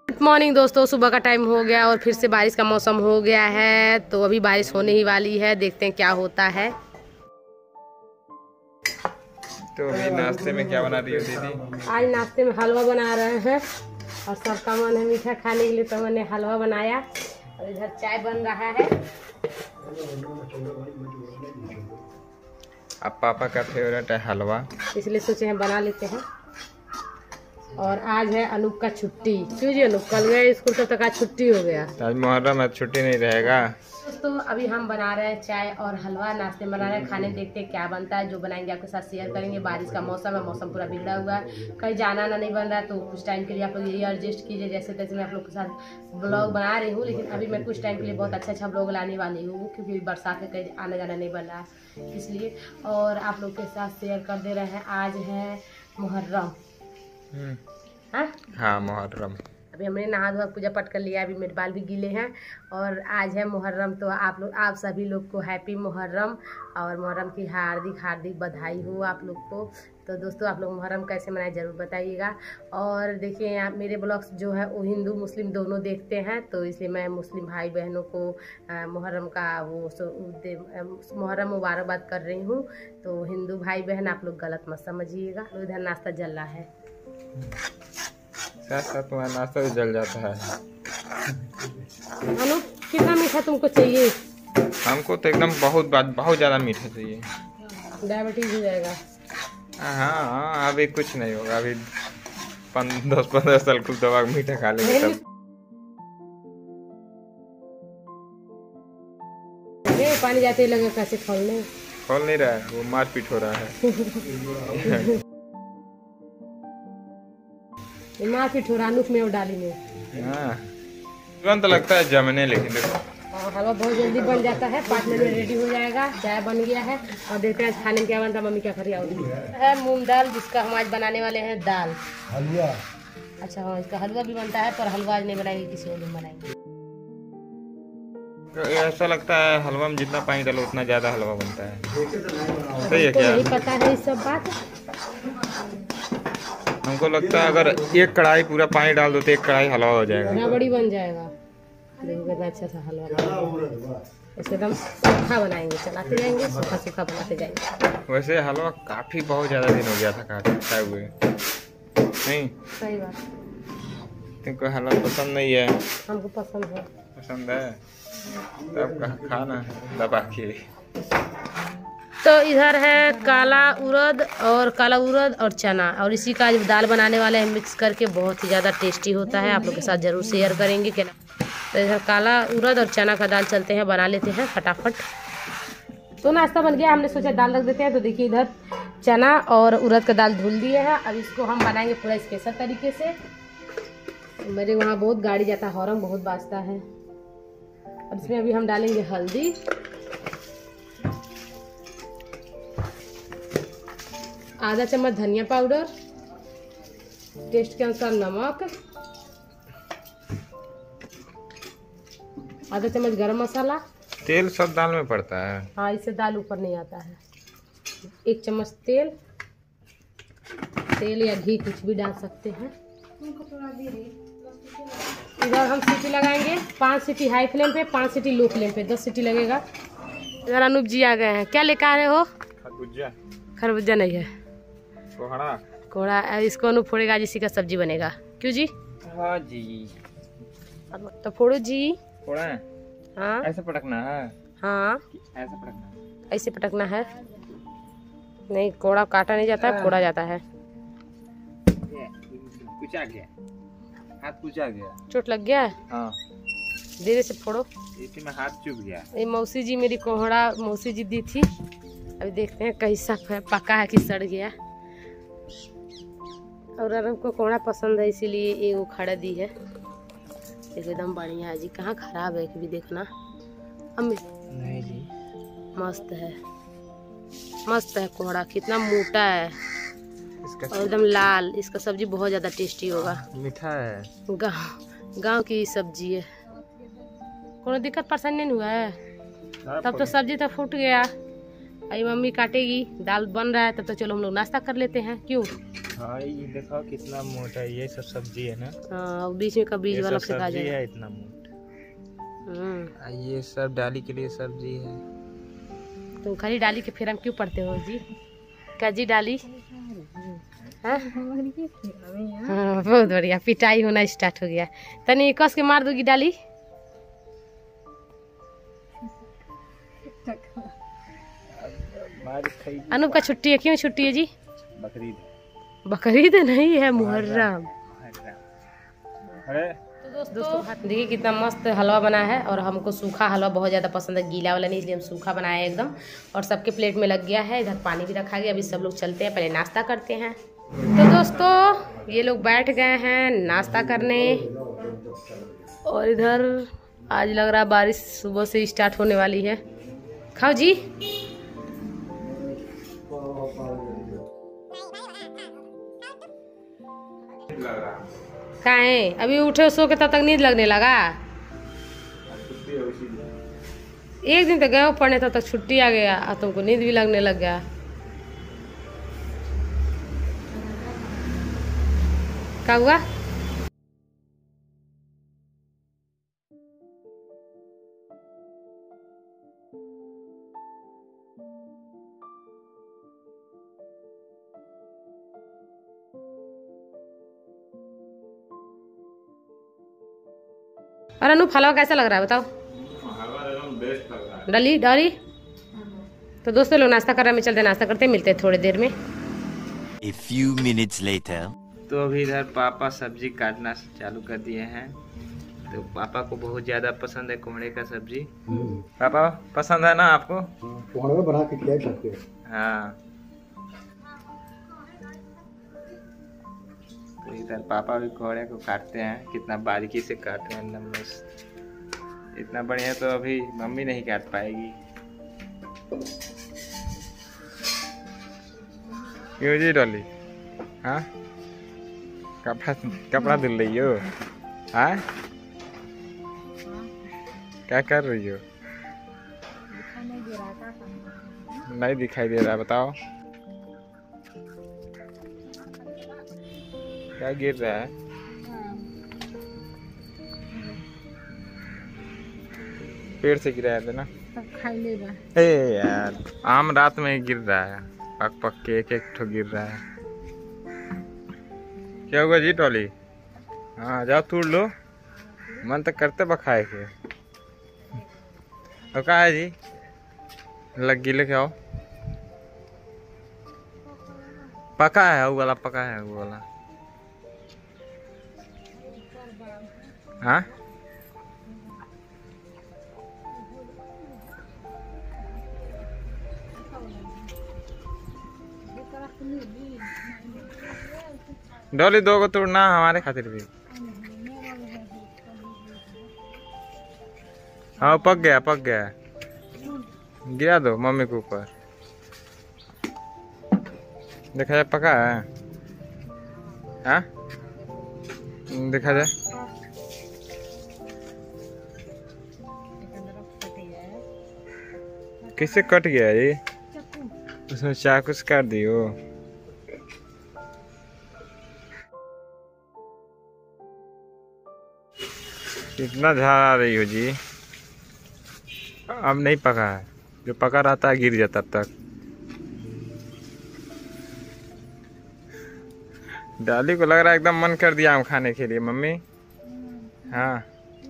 Good morning दोस्तों, सुबह का टाइम हो गया और फिर से बारिश का मौसम हो गया है। तो अभी बारिश होने ही वाली है, देखते हैं क्या होता है। तो अभी नाश्ते में क्या बना रही हो दीदी? आज नाश्ते में हलवा बना रहे हैं और सबका मन है मीठा खाने के लिए, तो मैंने हलवा बनाया और इधर चाय बन रहा है। अब पापा का फेवरेट है हलवा, इसलिए सोचे हैं बना लेते हैं। और आज है अनूप का छुट्टी। क्यों जी अनूप? कल गए स्कूल तब तक आज छुट्टी हो गया। आज मुहर्रम है, छुट्टी नहीं रहेगा। दोस्तों अभी हम बना रहे हैं चाय और हलवा, नाश्ते में बना रहे हैं। खाने देखते हैं क्या बनता है, जो बनाएंगे आपके साथ शेयर करेंगे। बारिश का मौसम है, मौसम पूरा बिगड़ा हुआ है, कहीं जाना ना नहीं बन रहा है, तो कुछ टाइम के लिए आप लोग यही एडजस्ट कीजिए। जैसे तैसे मैं आप लोग के साथ ब्लॉग बना रही हूँ, लेकिन अभी मैं कुछ टाइम के लिए बहुत अच्छा ब्लॉग लाने वाली हूँ, क्योंकि बरसात में कहीं आना जाना नहीं बन रहा है इसलिए। और आप लोग के साथ शेयर कर दे रहे हैं। आज है मुहर्रम। हाँ मुहर्रम। अभी हमने नहा धोआ पूजा पाठ कर लिया, अभी मेरे बाल भी गीले हैं और आज है मुहर्रम। तो आप सभी लोग को हैप्पी मुहर्रम और मुहर्रम की हार्दिक बधाई हो आप लोग को। तो दोस्तों आप लोग मुहर्रम कैसे मनाए ज़रूर बताइएगा। और देखिए यहाँ मेरे ब्लॉग्स जो है वो हिंदू मुस्लिम दोनों देखते हैं, तो इसलिए मैं मुस्लिम भाई बहनों को मुहर्रम का मुहर्रम मुबारकबाद कर रही हूँ। तो हिंदू भाई बहन आप लोग गलत मत समझिएगा। तो इधर नाश्ता जल रहा है, साथ साथ तुम्हारा नाश्ता भी जल जाता है। अनूप कितना मीठा तुमको चाहिए? हमको तो एकदम बहुत ज़्यादा मीठा चाहिए, डायबिटीज हो जाएगा। हाँ अभी कुछ नहीं होगा, अभी 10-15 साल कुछ दवा मीठा खा लेंगे तब। पानी जाते ही लगे कैसे खोल नहीं रहा है, वो मारपीट हो रहा है। मारपीट हो रहा है। में डाली में तुरंत लगता है जमने, लेकिन हलवा बहुत जल्दी बन जाता है, 5 मिनट में रेडी हो जाएगा। चाय बन गया है और देखते हैं खाने में क्या बनता है। मम्मी क्या खरी है मूंग दाल, जिसका हम आज बनाने वाले हैं दाल हलवा। अच्छा हाँ, इसका हलवा भी बनता है, पर हलवा आज नहीं बनाएंगे, किसी और दिन बनाएंगे। ऐसा लगता है हलवा में जितना पानी डालो उतना ज्यादा हलवा बनता है। सही है क्या? नहीं पता है इस सब बात। हमको लगता है अगर एक कढ़ाई पूरा पानी डाल दो तो एक कढ़ाई हलवा हो जाएगा, बड़ी बन जाएगा। देखो कितना अच्छा सा हलवा बनाएंगे, इसको एकदम सूखा बनाएंगे, चलाते जाएंगे, सूखा बनाते जाएंगे। वैसे हलवा काफी बहुत ज्यादा दिन हो गया था खाए हुए, नहीं? सही बात। तुमको हलवा पसंद नहीं है? हमको पसंद है। पसंद है तब खाना दबा के। तो इधर है काला उड़द और चना, और इसी का दाल बनाने वाले हैं मिक्स करके, बहुत ही ज़्यादा टेस्टी होता है। आप लोग के साथ ज़रूर शेयर करेंगे क्या। तो इधर काला उड़द और चना का दाल चलते हैं, बना लेते हैं फटाफट। तो नाश्ता बन गया, हमने सोचा दाल रख देते हैं। तो देखिए इधर चना और उड़द का दाल धुल दिए हैं। अब इसको हम बनाएंगे पूरा स्पेशल तरीके से। मेरे वहाँ बहुत गाड़ी जाता है, हॉर्न बहुत बाजता है। अब इसमें अभी हम डालेंगे हल्दी, आधा चम्मच धनिया पाउडर, टेस्ट के अनुसार नमक, आधा चम्मच गरम मसाला। तेल सब दाल में पड़ता है? हाँ, इससे दाल ऊपर नहीं आता है। 1 चम्मच तेल या घी कुछ भी डाल सकते हैं। इधर हम सीटी लगाएंगे, 5 सीटी हाई फ्लेम पे, 5 सीटी लो फ्लेम पे, 10 सीटी लगेगा। इधर अनूप जी आ गए हैं। क्या लेकर आ रहे हो? खरबूजा नहीं है, कोहड़ा। इसको अनूप फोड़ेगा, इसी का सब्जी बनेगा। क्यों जी? हाँ जी। तो फोड़ो जी। फोड़ा है? हाँ ऐसे पटकना है? हाँ ऐसे पटकना है? ऐसे पटकना है। नहीं, कोहड़ा काटा नहीं जाता है, फोड़ा जाता है। कुचा गया, हाथ कुचा गया, चोट लग गया है। हाँ। धीरे से फोड़ो, इसी में हाथ चुभ गया। ये मौसी जी मेरी कोहड़ा मौसी जी दी थी। अभी देखते हैं कैसा पका है कि सड़ गया। और अरब को कोहड़ा पसंद है, इसीलिए ये वो खड़ा दी है। एकदम बढ़िया है जी, कहाँ खराब है भी देखना। अम्मी नहीं जी, मस्त है कोहड़ा, कितना मोटा है और एकदम लाल। इसका सब्जी बहुत ज़्यादा टेस्टी होगा, मीठा है। गांव की सब्जी है, कोई दिक्कत परेशानी नहीं हुआ है। तब तो सब्जी तो फूट गया। अभी मम्मी काटेगी, दाल बन रहा है, तब तो चलो हम लोग नाश्ता कर लेते हैं। क्यों? हाँ ये देखो कितना मोटा है, ये सब सब्जी है ना। हाँ बीच में का बीज वाला से खा जाएगा। है इतना मोटा। ये सब डाली के लिए सब्जी है। तुम खाली डाली के फिर हम क्यों पढ़ते हो जी? क्या जी डाली? हाँ बहुत बढ़िया, पिटाई होना स्टार्ट हो गया। तनी कस के मार दोगी डाली। अनूप का छुट्टी है, क्यों छुट्टी है जी? बकरीद। बकरीद नहीं है, मुहर्रम। तो दोस्तों देखिए कितना मस्त हलवा बना है, और हमको सूखा हलवा बहुत ज़्यादा पसंद है, गीला वाला नहीं, इसलिए हम सूखा बनाया है एकदम। और सबके प्लेट में लग गया है, इधर पानी भी रखा गया। अभी सब लोग चलते हैं, पहले नाश्ता करते हैं। तो दोस्तों ये लोग बैठ गए हैं नाश्ता करने, और इधर आज लग रहा है बारिश सुबह से स्टार्ट होने वाली है। खाओ जी। कहाँ है? अभी उठे सो के तब तक नींद लगने लगा। एक दिन तो गए पढ़ने, तब तक छुट्टी आ गया और तुमको नींद भी लगने लग गया। क्या हुआ? और अनु हलवा कैसा लग रहा है बताओ? डाली डाली। तो दोस्तों लोग नाश्ता कर रहे हैं, मैं चलते नाश्ता करते, मिलते हैं थोड़ी देर में। A few minutes later. तो अभी इधर पापा सब्जी काटना चालू कर दिए हैं। तो पापा को बहुत ज्यादा पसंद है कोहड़े का सब्जी। पापा पसंद है ना आपको? कोहड़े बना के खिला सकते हो। हाँ तो इधर पापा भी कोहड़े को काटते हैं, कितना बारीकी से काटते हैं एकदम मस्त। इतना बढ़िया तो अभी मम्मी नहीं काट पाएगी। क्यों जी डॉली? हाँ कपड़ा धुल रही हो? हाँ क्या कर रही हो? नहीं दिखाई दे रहा, बताओ क्या गिर रहा है? पेड़ से गिरा है ना? ए यार आम रात में ही गिर रहा है, पक पक के एक एक ठो गिर रहा है। क्या हुआ जी टॉली? हाँ जाओ तोड़ लो, मन तो करते बखाए के। और कहा है जी? लग गिले क्या हो? पका है वो वाला, पका है वो वाला। हाँ डॉली दो को तोड़ना हमारे खातिर भी। हाँ पक गया, पक गया। गिरा दो मम्मी के ऊपर, देखा जाए पका है। हाँ देखा जाए। किससे कट गया ये? उसमें चाकू से काट दियो। कितना झाड़ रही हो जी? अब नहीं पका है, जो पका रहता है गिर जाता तक। डाली को लग रहा है एकदम मन कर दिया आम खाने के लिए मम्मी। हाँ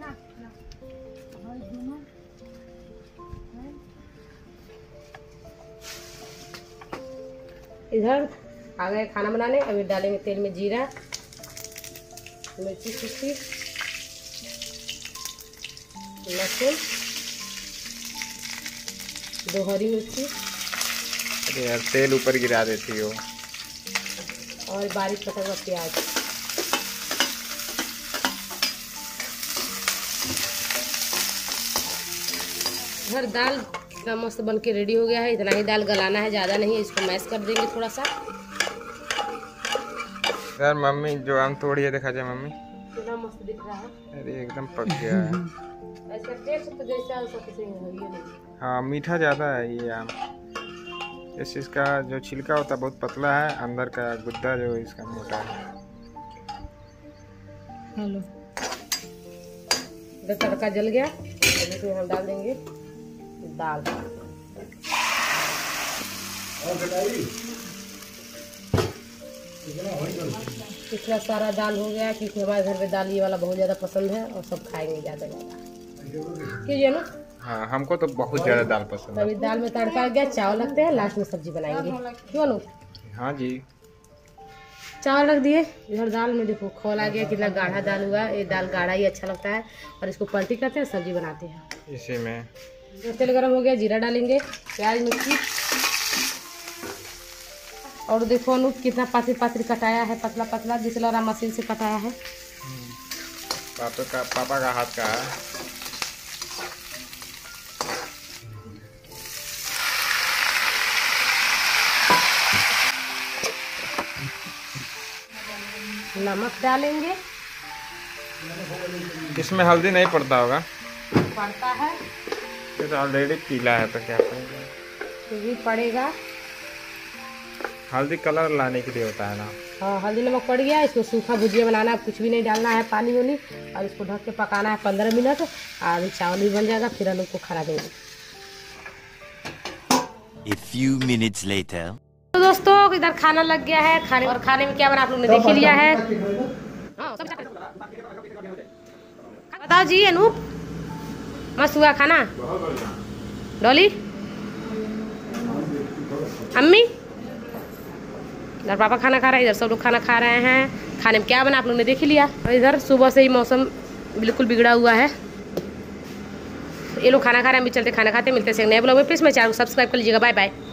इधर आ गए खाना बनाने। अभी डालेंगे तेल में जीरा, मिर्ची सूखी, लहसुन, 2 हरी मिर्ची। अरे यार तेल ऊपर गिरा देती हो। और बारीक कटा हुआ प्याज। इधर दाल इतना मस्त बन के रेडी हो गया है। इतना ही दाल गलाना है, ज़्यादा नहीं है। इसको मैश कर देंगे थोड़ा सा। यार मम्मी जो आम तोड़ी है देखा जाए मम्मी, कितना मस्त दिख रहा है। अरे एकदम पक गया है। ऐसा टेस्ट तो जैसा किसी नहीं। हाँ मीठा ज़्यादा है ये आम, इस इसका जो छिलका होता है बहुत पतला है, अंदर का गुद्दा जो इसका मोटा है। हेलो, तड़का जल गया, इसमें हम डाल देंगे दाल। इतना सारा दाल हो गया क्योंकि हमारे घर में दाल ये वाला बहुत ज़्यादा पसंद है और सब खाएंगे ज़्यादा क्यों ना। हाँ, हमको तो बहुत ज़्यादा दाल पसंद है। अभी दाल में तड़का लग गया, चावल लगते हैं, लास्ट में सब्जी बनाएंगे क्यों ना। हाँ जी, चावल रख दिए। इधर दाल में देखो खोल आ गया, कितना गाढ़ा दाल हुआ। ये दाल गाढ़ा ही अच्छा लगता है और इसको पलटी करते हैं, सब्जी बनाते हैं। इसी में तेल गरम हो गया, जीरा डालेंगे, प्याज मिर्ची। और देखो अनूप कितना पातली पातली कटाया है, पतला पतला, जिस लड़ा मशीन से कटाया है। पापा का हाथ का है। नमक डालेंगे। इसमें हल्दी नहीं पड़ता होगा? पड़ता है, ये तो ऑलरेडी पीला है, तो क्या पड़ेगा? तो भी पड़ेगा। हल्दी कलर लाने के लिए होता है ना। हाँ, हल्दी नमक पड़ गया। इसको सूखा भुजिया बनाना है, कुछ भी नहीं डालना है, पानी वानी, और इसको ढक के पकाना है 15 मिनट। और चावल भी बन जाएगा, फिर हम लोग को खाना देंगे। A few minutes later. तो दोस्तों इधर खाना लग गया है। खाने और खाने में क्या बना आप लोग ने देख ही लिया है। बताओ जी अनूप, मस्त हुआ खाना? डॉली, अम्मी, इधर पापा खाना खा रहे हैं, इधर सब लोग खाना खा रहे हैं। खाने में क्या बना आप लोग ने देख ही लिया। और इधर सुबह से ही मौसम बिल्कुल बिगड़ा हुआ है। ये लोग खाना खा रहे हैं, हम भी चलते खाना खाते। मिलते हैं नए ब्लॉग में। प्लीज़ मेरे चैनल को सब्सक्राइब कर लीजिएगा। Bye bye.